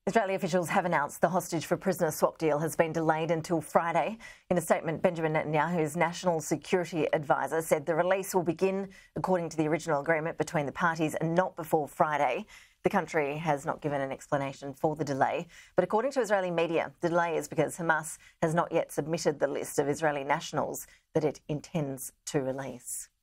Israeli officials have announced the hostage for prisoner swap deal has been delayed until Friday. In a statement, Benjamin Netanyahu's national security advisor said the release will begin according to the original agreement between the parties and not before Friday. The country has not given an explanation for the delay, but according to Israeli media, the delay is because Hamas has not yet submitted the list of Israeli nationals that it intends to release.